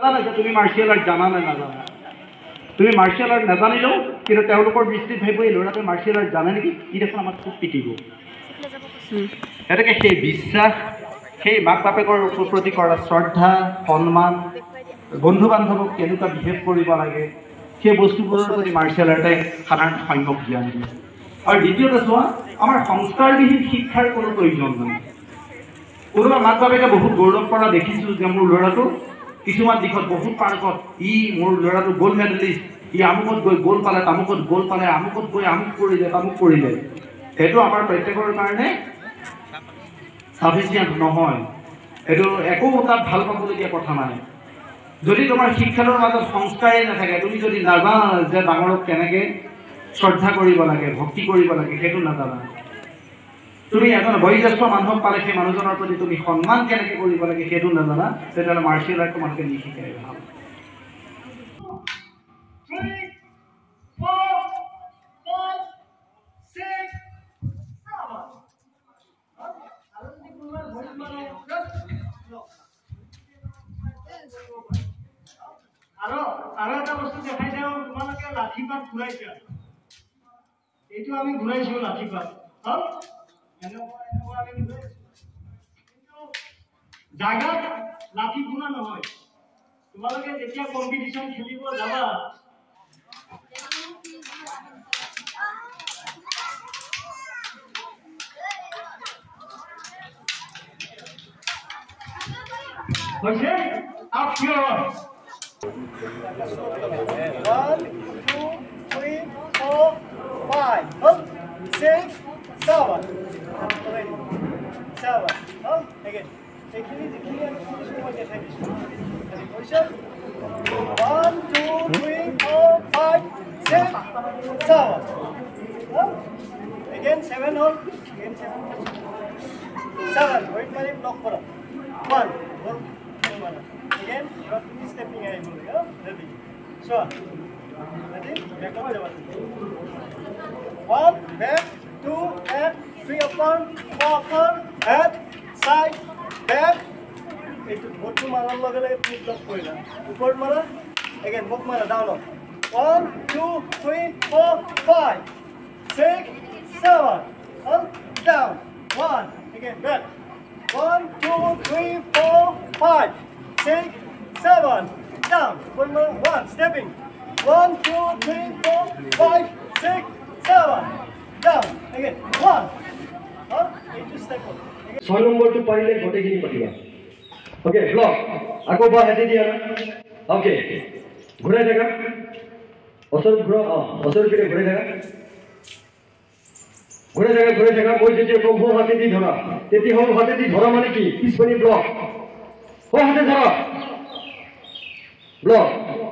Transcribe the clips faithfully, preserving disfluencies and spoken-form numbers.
জানা যে তুমি মাৰ্শিয়েল আৰ্ট জানা নে নাজানা তুমি মাৰ্শিয়েল আৰ্ট নাজানিলেও কিন্তু তেওঁলোকৰ দৃষ্টিত ভাবিব এই ল'ৰাটোৱে মাৰ্শিয়েল আৰ্ট জানে নেকি ই দেখোন আমাক খুব পিটিব এনেকৈ সেই বিশ্বাস সেই মাক বাপেকৰ প্ৰতি কৰা শ্ৰদ্ধা সন্মান বন্ধু বান্ধৱক কেনেকুৱা বিহেভ কৰিব লাগে সেই বস্তুবোৰৰ প্ৰতি মাৰ্শিয়েল আৰ্টে সাধাৰণ সম্যক জ্ঞান দিয়ে আৰু দ্বিতীয়তে চোৱা আমাৰ সংস্কাৰবিহীন শিক্ষাৰ কোনো প্ৰয়োজন নাই কোনোবা মাক বাপেকে বহুত গৌৰৱ কৰা দেখিছোঁ যে মোৰ ল'ৰাটো কিছুমান দিশত বহুত পাৰ্কত ই মোৰ ল'ৰাটো গ'ল্ড মেডেলিষ্ট ই আমুকত গৈ গ'ল পালে তামুকত গ'ল পালে আমুকত গৈ আমুক কৰিলে তামুক কৰিলে সেইটো আমাৰ প্ৰত্যেকৰ কাৰণে চাফিচিয়েণ্ট নহয় এইটো একো তাত ভাল পাবলগীয়া কথা নাই যদি তোমাৰ শিক্ষাৰ মাজত সংস্কাৰেই নাথাকে তুমি যদি নাজানা যে ডাঙৰক কেনেকৈ শ্ৰদ্ধা কৰিব লাগে ভক্তি কৰিব লাগে সেইটো নাজানা তুমি এজন বয়োজ্যেষ্ঠ মানুহক পালে সেই মানুহজনৰ প্ৰতি তুমি সন্মান কেনেকৈ কৰিব লাগে সেইটো নাজানা তেতিয়াহ'লে মাৰ্শিয়েল আৰ্ট তোমালোকে নিশিকাই ভাল আৰু আৰু এটা বস্তু দেখাই দিওঁ তোমালোকে লাঠিপাত ঘূৰাইছা এইটো আমি ঘূৰাইছোঁ লাঠিপাত হল এনেকুৱা এনেকুৱা আমি ঘূৰাইছোঁ কিন্তু জাগাত লাঠি ঘূৰা নহয় তোমালোকে যেতিয়া কম্পিটিশ্যন খেলিব যাবা হৈছে up here One, two, three, four, five, up, six, seven, seven, up, again. Actually, the key and position. One, two, three, four, five, six, seven. Up, again seven, up, again seven, seven. Wait, my block for up. One, one, one. Again, you have to be stepping in. Yeah? Ready? Sure. Ready? Back up. One, back, two, head, three upon, four upon, head, side, back. It will go to my level. Put the point. Upward mara. Again, book mara down. One, two, three, four, five, six, seven. Up, down. One. Again, back. One, two, three, four, five. Six, seven, down. One more, one, stepping. One, two, three, four, five, six, seven, down. Again, one. Up, eight to step up. One number to parallel rotating partiba. Okay, block. Ako ba hati dia? Okay. Guna jaga. Osor guna, ah, osor kire guna jaga. Guna jaga, guna jaga. Moi jadi kombo hati di dhora. Teti hom hati di dhora mane ki? Pispani block. Oh, hati dhora. Block.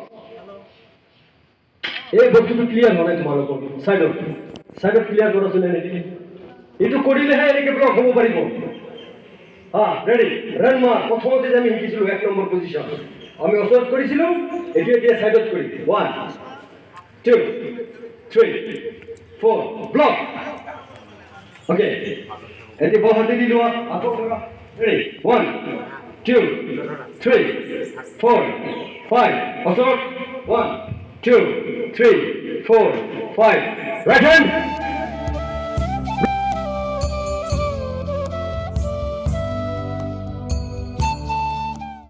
এই বস্তুটো clear হোৱা নাই তোমালোকৰ সাইডত সাইডত clear কৰা চলে নেকি এইটো কৰিলেহে এনেকৈ ব্লক হ'ব পাৰিব হা ৰেডি ৰান মা প্ৰথমতে যে আমি শিকিছিলোঁ এক নম্বৰ পজিশ্যন আমি অচৰত কৰিছিলোঁ এইটো এতিয়া সাইডত কৰি one two three four block okay এতিয়া বহাতে দি লোৱা আকৌ কৰা ready one two, three, four, five. Osor. One, two, three, four, five. Right hand.